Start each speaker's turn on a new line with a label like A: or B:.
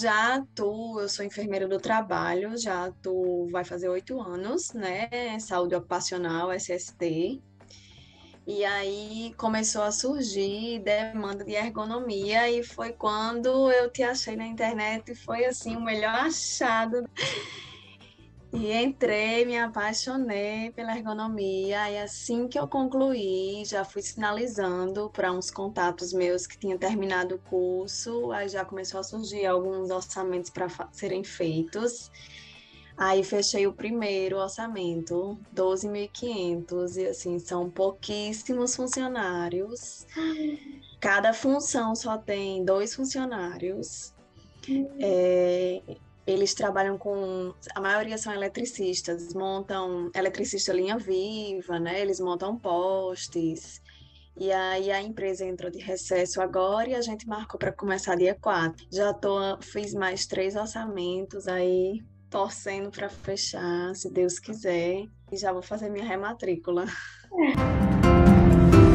A: Já atuo, eu sou enfermeira do trabalho, já atuo, vai fazer 8 anos, né? Saúde ocupacional, SST. E aí começou a surgir demanda de ergonomia e foi quando eu te achei na internet e foi assim o melhor achado. E entrei, me apaixonei pela ergonomia e assim que eu concluí, já fui sinalizando para uns contatos meus que tinham terminado o curso, aí já começou a surgir alguns orçamentos para serem feitos. Aí fechei o primeiro orçamento, 12.500 e assim, são pouquíssimos funcionários. Cada função só tem dois funcionários. É, eles trabalham com, a maioria são eletricistas, montam eletricista linha viva, né? Eles montam postes. E aí a empresa entrou de recesso agora e a gente marcou para começar dia 4. Fiz mais 3 orçamentos aí, torcendo para fechar, se Deus quiser, e já vou fazer minha rematrícula.